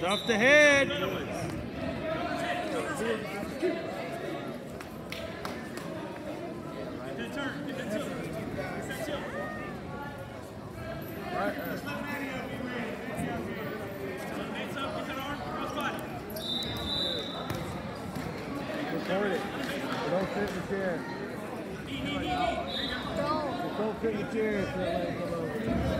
Off the head. Record it. Don't sit in the chair. Don't sit in the chair so that way it come over.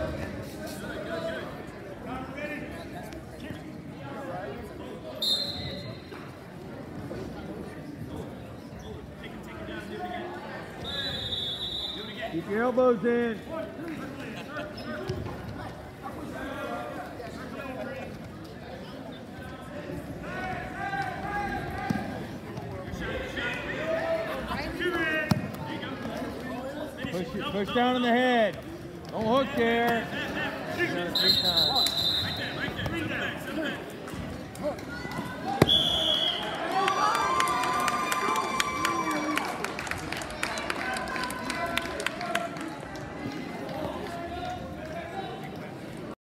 Keep your elbows in. Push down on the head. Don't hook there. You've done it 3 times.